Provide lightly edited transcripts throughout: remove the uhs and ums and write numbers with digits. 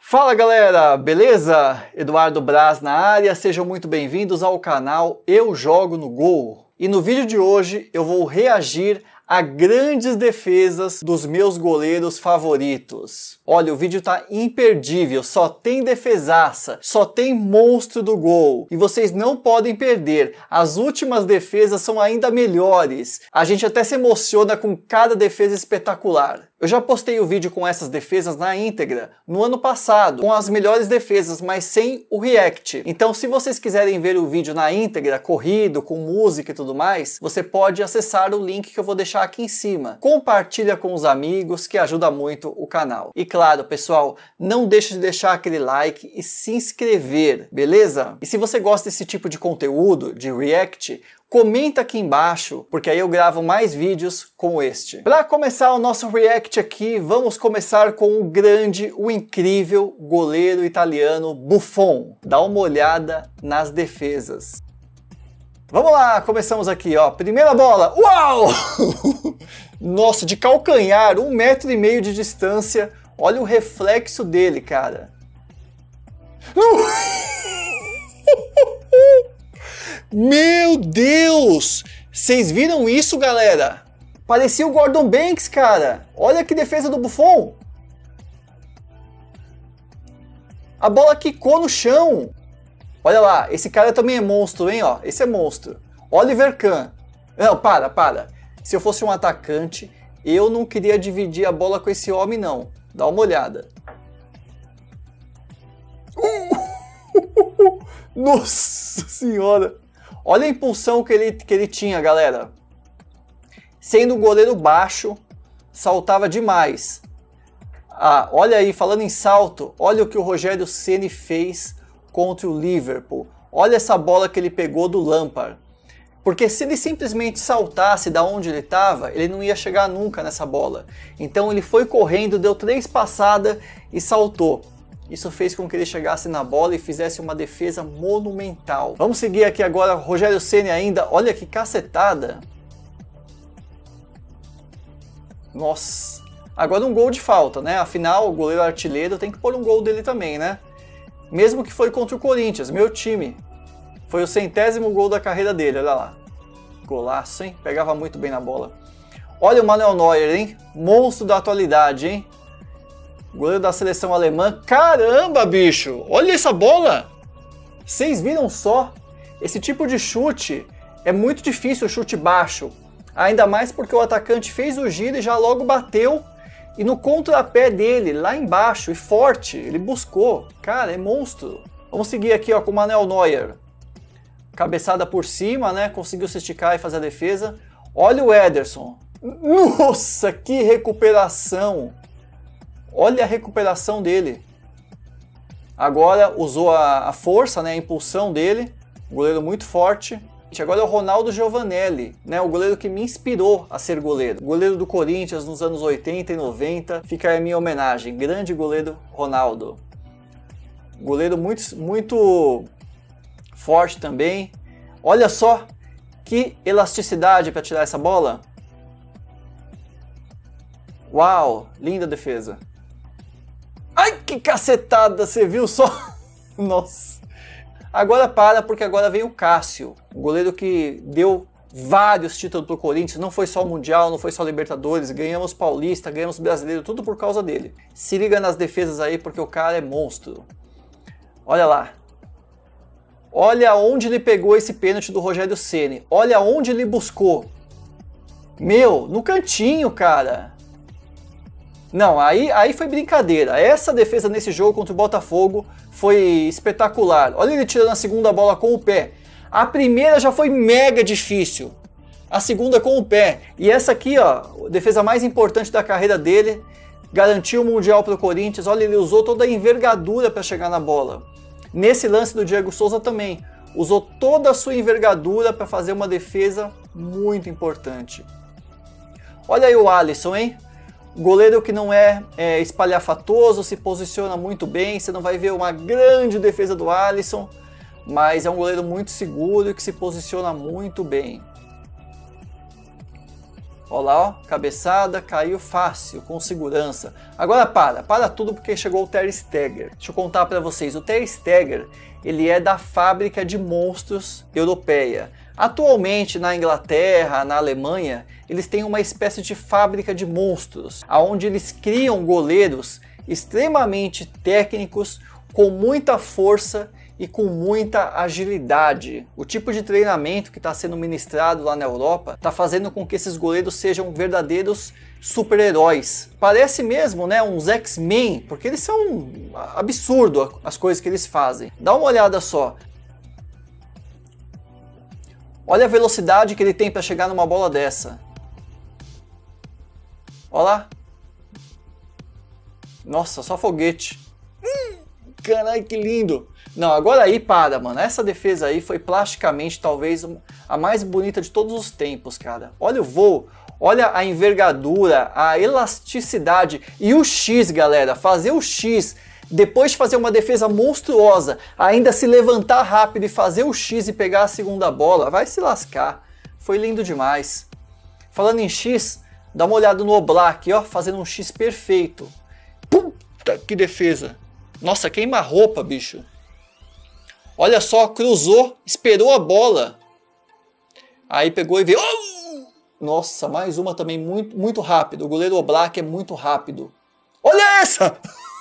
Fala galera, beleza? Eduardo Braz na área, sejam muito bem-vindos ao canal Eu Jogo no Gol. E no vídeo de hoje eu vou reagir a grandes defesas dos meus goleiros favoritos. Olha, o vídeo tá imperdível, só tem defesaça, só tem monstro do gol. E vocês não podem perder, as últimas defesas são ainda melhores. A gente até se emociona com cada defesa espetacular. Eu já postei o vídeo com essas defesas na íntegra no ano passado, com as melhores defesas, mas sem o react. Então se vocês quiserem ver o vídeo na íntegra, corrido, com música e tudo mais, você pode acessar o link que eu vou deixar aqui em cima. Compartilha com os amigos, que ajuda muito o canal. E claro, pessoal, não deixe de deixar aquele like e se inscrever, beleza? E se você gosta desse tipo de conteúdo, de react, comenta aqui embaixo, porque aí eu gravo mais vídeos como este. Para começar o nosso react aqui, vamos começar com o grande, o incrível goleiro italiano Buffon. Dá uma olhada nas defesas. Vamos lá, começamos aqui, ó. Primeira bola, uau! Nossa, de calcanhar, 1,5 metro de distância. Olha o reflexo dele, cara. Meu Deus! Vocês viram isso, galera? Parecia o Gordon Banks, cara. Olha que defesa do Buffon. A bola quicou no chão. Olha lá, esse cara também é monstro, hein? Ó, esse é monstro. Oliver Kahn. Não, para. Se eu fosse um atacante, eu não queria dividir a bola com esse homem, não. Dá uma olhada. Nossa senhora! Olha a impulsão que ele tinha, galera. Sendo um goleiro baixo, saltava demais. Ah, olha aí, falando em salto, olha o que o Rogério Ceni fez contra o Liverpool. Olha essa bola que ele pegou do Lampard. Porque se ele simplesmente saltasse da onde ele estava, ele não ia chegar nunca nessa bola. Então ele foi correndo, deu 3 passadas e saltou. Isso fez com que ele chegasse na bola e fizesse uma defesa monumental. Vamos seguir aqui agora, Rogério Ceni ainda. Olha que cacetada. Nossa. Agora um gol de falta, né? Afinal, o goleiro artilheiro tem que pôr um gol dele também, né? Mesmo que foi contra o Corinthians, meu time. Foi o 100º gol da carreira dele, olha lá. Golaço, hein? Pegava muito bem na bola. Olha o Manuel Neuer, hein? Monstro da atualidade, hein? Goleiro da seleção alemã. Caramba, bicho! Olha essa bola! Vocês viram só? Esse tipo de chute é muito difícil, o chute baixo. Ainda mais porque o atacante fez o giro e já logo bateu. E no contrapé dele, lá embaixo, e forte, ele buscou. Cara, é monstro. Vamos seguir aqui ó, com o Manuel Neuer. Cabeçada por cima, né? Conseguiu se esticar e fazer a defesa. Olha o Ederson. Nossa, que recuperação! Olha a recuperação dele. Agora usou a força, né, a impulsão dele. Goleiro muito forte. Agora é o Ronaldo Giovanelli, né, o goleiro que me inspirou a ser goleiro. Goleiro do Corinthians nos anos 80 e 90. Fica aí a minha homenagem. Grande goleiro Ronaldo. Goleiro muito forte também. Olha só que elasticidade para tirar essa bola. Uau, linda defesa. Ai, que cacetada, você viu só? Nossa. Agora porque agora vem o Cássio, o goleiro que deu vários títulos pro Corinthians, não foi só o Mundial, não foi só Libertadores, ganhamos Paulista, ganhamos Brasileiro, tudo por causa dele. Se liga nas defesas aí, porque o cara é monstro. Olha lá. Olha onde ele pegou esse pênalti do Rogério Ceni. Olha onde ele buscou. Meu, no cantinho, cara. Não, aí foi brincadeira. Essa defesa nesse jogo contra o Botafogo foi espetacular. Olha ele tirando a segunda bola com o pé. A primeira já foi mega difícil. A segunda com o pé. E essa aqui, ó, a defesa mais importante da carreira dele. Garantiu o Mundial para o Corinthians. Olha, ele usou toda a envergadura para chegar na bola. Nesse lance do Diego Souza também. Usou toda a sua envergadura para fazer uma defesa muito importante. Olha aí o Alisson, hein? Goleiro que não é espalhafatoso, se posiciona muito bem. Você não vai ver uma grande defesa do Alisson, mas é um goleiro muito seguro e que se posiciona muito bem. Olha lá, ó, cabeçada, caiu fácil, com segurança. Agora para tudo porque chegou o Ter Stegen. Deixa eu contar para vocês, o Ter Stegen, ele é da fábrica de monstros europeia. Atualmente na Inglaterra, na Alemanha, eles têm uma espécie de fábrica de monstros, onde eles criam goleiros extremamente técnicos, com muita força e com muita agilidade. O tipo de treinamento que está sendo ministrado lá na Europa está fazendo com que esses goleiros sejam verdadeiros super-heróis. Parece mesmo, né, uns X-Men, porque eles são absurdo as coisas que eles fazem. Dá uma olhada só. Olha a velocidade que ele tem para chegar numa bola dessa. Olha lá. Nossa, só foguete. Caralho, que lindo. Não, agora aí para, mano. Essa defesa aí foi plasticamente talvez a mais bonita de todos os tempos, cara. Olha o voo, olha a envergadura, a elasticidade e o X, galera. Fazer o X, depois de fazer uma defesa monstruosa, ainda se levantar rápido e fazer o X e pegar a segunda bola, vai se lascar. Foi lindo demais. Falando em X, dá uma olhada no Oblak, ó, fazendo um X perfeito. Puta, que defesa. Nossa, queima-roupa, bicho. Olha só, cruzou, esperou a bola. Aí pegou e veio. Oh! Nossa, mais uma também muito rápido. O goleiro Oblak é muito rápido. Olha essa!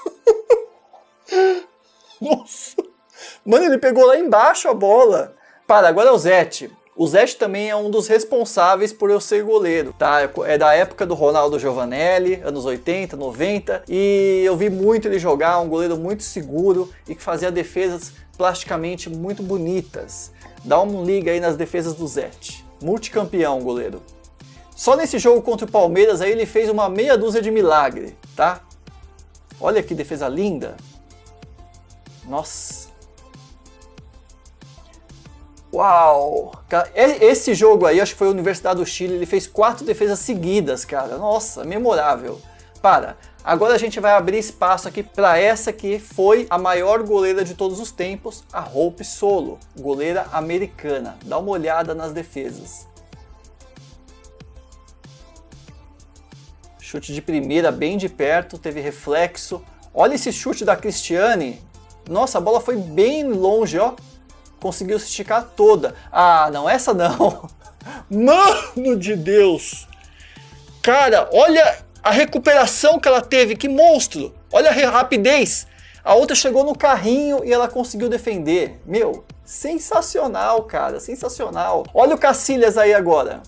Nossa. Mano, ele pegou lá embaixo a bola. Agora é o Zete. O Zete também é um dos responsáveis por eu ser goleiro, tá? É da época do Ronaldo Giovanelli, anos 80, 90, e eu vi muito ele jogar, um goleiro muito seguro e que fazia defesas plasticamente muito bonitas. Dá uma liga aí nas defesas do Zete. Multicampeão, goleiro. Só nesse jogo contra o Palmeiras aí ele fez uma meia dúzia de milagre, tá? Olha que defesa linda. Nossa. Uau! Esse jogo aí, acho que foi a Universidade do Chile, ele fez 4 defesas seguidas, cara. Nossa, memorável. Agora a gente vai abrir espaço aqui para essa que foi a maior goleira de todos os tempos, a Hope Solo, goleira americana. Dá uma olhada nas defesas. Chute de primeira, bem de perto, teve reflexo. Olha esse chute da Cristiane. Nossa, a bola foi bem longe, ó. Conseguiu se esticar toda. Ah, não, essa não. Mano de Deus. Cara, olha a recuperação que ela teve, que monstro. Olha a rapidez. A outra chegou no carrinho e ela conseguiu defender. Meu, sensacional, cara, sensacional. Olha o Cacilhas aí agora.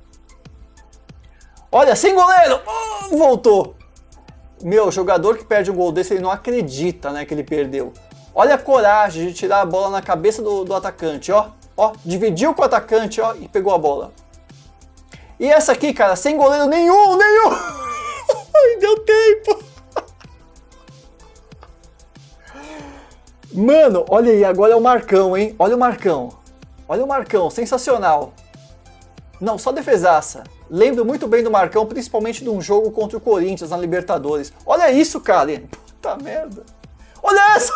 Olha, sem goleiro. Voltou. Meu, jogador que perde um gol desse, ele não acredita, né, que ele perdeu. Olha a coragem de tirar a bola na cabeça do atacante, ó. Ó, dividiu com o atacante, ó, e pegou a bola. E essa aqui, cara, sem goleiro nenhum. Ai, deu tempo. Mano, olha aí, agora é o Marcão, hein? Olha o Marcão. Olha o Marcão, sensacional. Não, só defesaça. Lembro muito bem do Marcão, principalmente de um jogo contra o Corinthians na Libertadores. Olha isso, cara. Puta merda. Olha essa.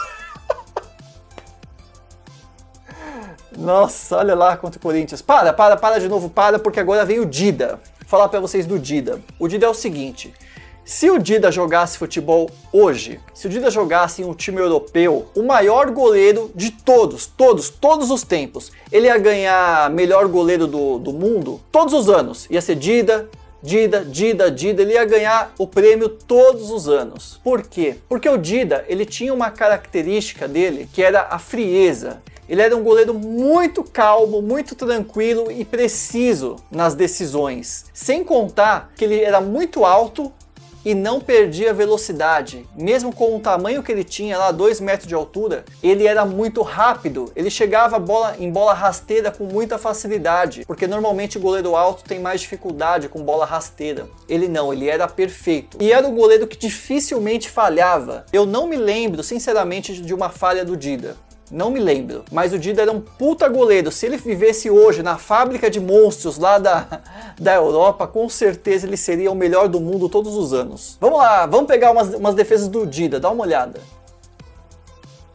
Nossa, olha lá contra o Corinthians. Para de novo, porque agora vem o Dida. Vou falar pra vocês do Dida. O Dida é o seguinte. Se o Dida jogasse futebol hoje, se o Dida jogasse em um time europeu, o maior goleiro de todos os tempos, ele ia ganhar melhor goleiro do mundo todos os anos. Ia ser Dida, ele ia ganhar o prêmio todos os anos. Por quê? Porque o Dida, ele tinha uma característica dele que era a frieza. Ele era um goleiro muito calmo, muito tranquilo e preciso nas decisões. Sem contar que ele era muito alto e não perdia velocidade. Mesmo com o tamanho que ele tinha, lá 2 metros de altura, ele era muito rápido. Ele chegava em bola rasteira com muita facilidade, porque normalmente o goleiro alto tem mais dificuldade com bola rasteira. Ele não, ele era perfeito. E era um goleiro que dificilmente falhava. Eu não me lembro, sinceramente, de uma falha do Dida. Não me lembro, mas o Dida era um puta goleiro. Se ele vivesse hoje na fábrica de monstros lá da Europa, com certeza ele seria o melhor do mundo todos os anos. Vamos lá, vamos pegar umas defesas do Dida, dá uma olhada.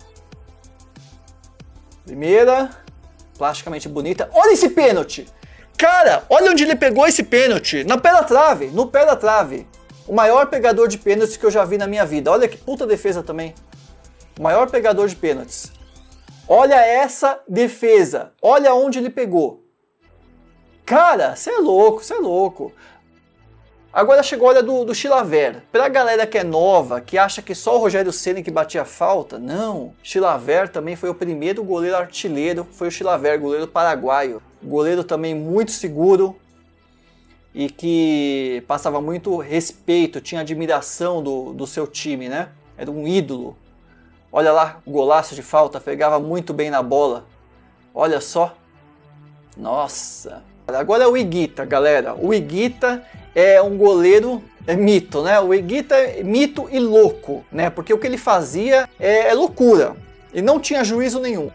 Primeira, plasticamente bonita. Olha esse pênalti! Cara, olha onde ele pegou esse pênalti. No pé da trave, no pé da trave. O maior pegador de pênaltis que eu já vi na minha vida. Olha que puta defesa também. O maior pegador de pênaltis. Olha essa defesa. Olha onde ele pegou. Cara, você é louco, você é louco. Agora chegou a hora do Chilavert. Pra galera que é nova, que acha que só o Rogério Ceni que batia falta, não. Chilavert também foi o primeiro goleiro artilheiro, foi o Chilavert, goleiro paraguaio. Goleiro também muito seguro e que passava muito respeito, tinha admiração do seu time, né? Era um ídolo. Olha lá, golaço de falta, pegava muito bem na bola. Olha só. Nossa. Agora é o Higuita, galera. O Higuita é um goleiro, é mito, né? O Higuita é mito e louco, né? Porque o que ele fazia é loucura. Ele não tinha juízo nenhum.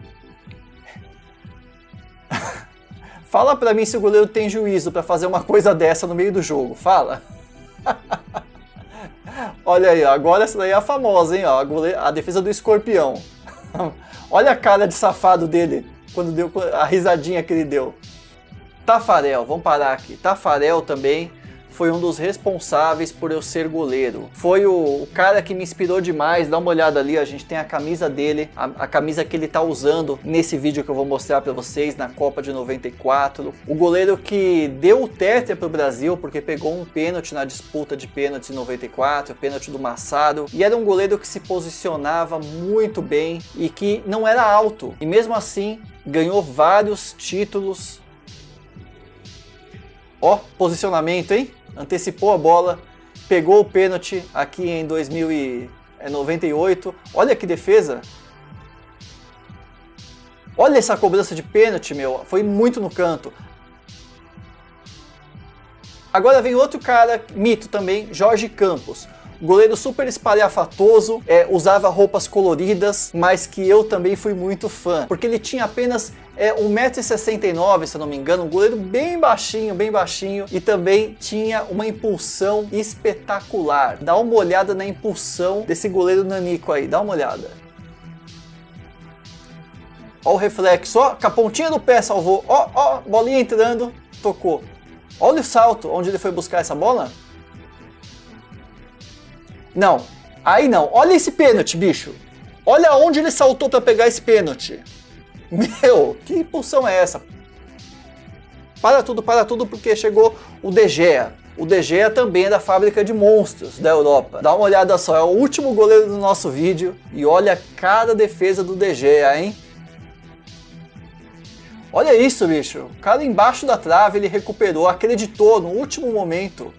Fala pra mim se o goleiro tem juízo pra fazer uma coisa dessa no meio do jogo. Fala. Olha aí, ó. Agora essa daí é a famosa, hein? Ó, a defesa do escorpião. Olha a cara de safado dele quando deu a risadinha que ele deu. Tafarel, vamos parar aqui. Tafarel também foi um dos responsáveis por eu ser goleiro. Foi o cara que me inspirou demais. Dá uma olhada ali, a gente tem a camisa dele, a camisa que ele tá usando nesse vídeo que eu vou mostrar pra vocês na Copa de 94. O goleiro que deu o tetra pro Brasil, porque pegou um pênalti na disputa de pênaltis em 94, pênalti do Massaro. E era um goleiro que se posicionava muito bem e que não era alto. E mesmo assim, ganhou vários títulos. Ó, posicionamento, hein? Antecipou a bola, pegou o pênalti aqui em 2098. Olha que defesa. Olha essa cobrança de pênalti, meu. Foi muito no canto. Agora vem outro cara, mito também, Jorge Campos. Goleiro super espalhafatoso, usava roupas coloridas, mas que eu também fui muito fã. Porque ele tinha apenas 1,69 m, se eu não me engano, um goleiro bem baixinho, e também tinha uma impulsão espetacular. Dá uma olhada na impulsão desse goleiro nanico aí, dá uma olhada. Ó o reflexo, ó, com a pontinha do pé salvou, ó, bolinha entrando, tocou. Olha o salto, onde ele foi buscar essa bola. Não, aí não. Olha esse pênalti, bicho. Olha onde ele saltou para pegar esse pênalti. Meu, que impulsão é essa? Para tudo, porque chegou o De Gea. O De Gea também é da fábrica de monstros da Europa. Dá uma olhada só, é o último goleiro do nosso vídeo. E olha cada defesa do De Gea, hein? Olha isso, bicho. O cara embaixo da trave, ele recuperou, acreditou no último momento.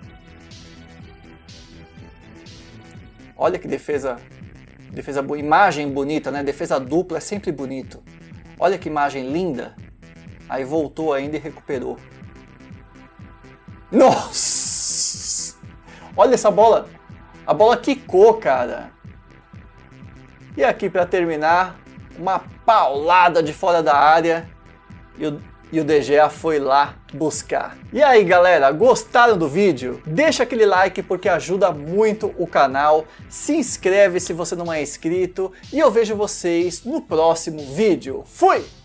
Olha que defesa boa, imagem bonita, né? Defesa dupla é sempre bonito. Olha que imagem linda. Aí voltou ainda e recuperou. Nossa! Olha essa bola. A bola quicou, cara. E aqui para terminar, uma paulada de fora da área. E o De Gea foi lá buscar. E aí, galera, gostaram do vídeo? Deixa aquele like porque ajuda muito o canal. Se inscreve se você não é inscrito. E eu vejo vocês no próximo vídeo. Fui!